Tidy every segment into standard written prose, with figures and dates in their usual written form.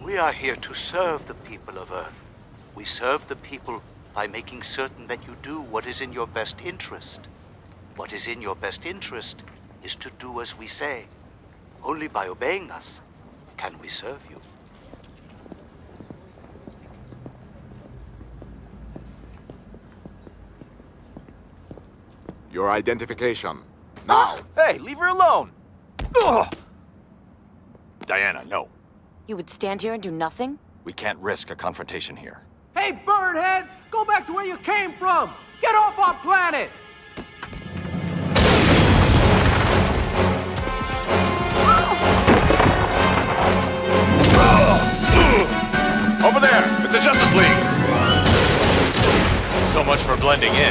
We are here to serve the people of Earth. We serve the people by making certain that you do what is in your best interest. What is in your best interest is to do as we say. Only by obeying us can we serve you. Your identification. Now! Hey, leave her alone! Ugh. Diana, no. You would stand here and do nothing? We can't risk a confrontation here. Hey, birdheads! Go back to where you came from! Get off our planet! Over there! It's the Justice League! So much for blending in.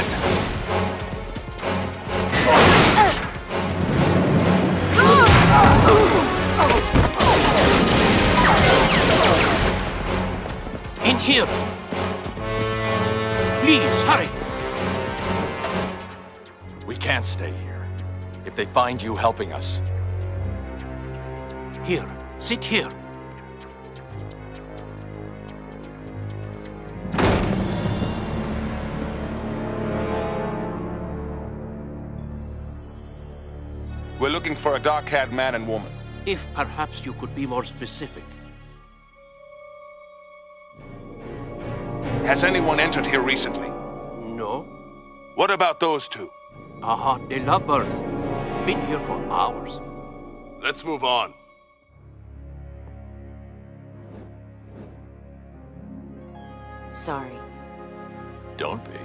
In here! Please, hurry! We can't stay here. If they find you helping us. Here, sit here. We're looking for a dark-haired man and woman. If perhaps you could be more specific. Has anyone entered here recently? No. What about those two? Aha, they love birds. Been here for hours. Let's move on. Sorry. Don't be.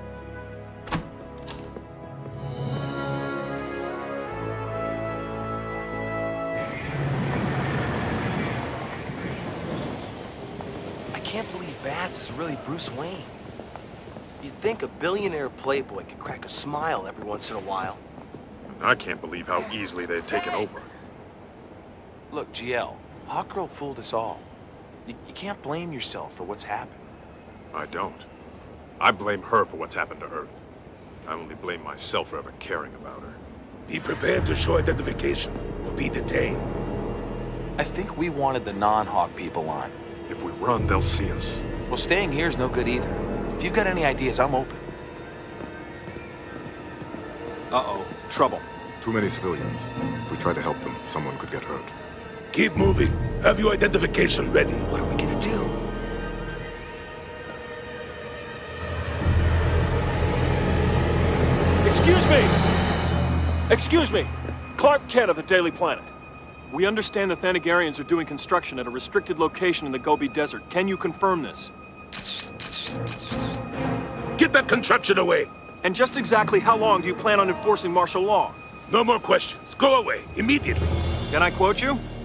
I can't believe Bats is really Bruce Wayne. You'd think a billionaire playboy could crack a smile every once in a while. I can't believe how easily they've taken over. Look, GL, Hawkgirl fooled us all. You can't blame yourself for what's happened. I don't. I blame her for what's happened to Earth. I only blame myself for ever caring about her. Be prepared to show identification or be detained. I think we wanted the non-Hawk people on. If we run, they'll see us. Well, staying here is no good either. If you've got any ideas, I'm open. Uh-oh. Trouble. Too many civilians. If we try to help them, someone could get hurt. Keep moving. Have your identification ready. What are we gonna do? Excuse me! Excuse me! Clark Kent of the Daily Planet. We understand the Thanagarians are doing construction at a restricted location in the Gobi Desert. Can you confirm this? Get that contraption away! And just exactly how long do you plan on enforcing martial law? No more questions. Go away, immediately. Can I quote you?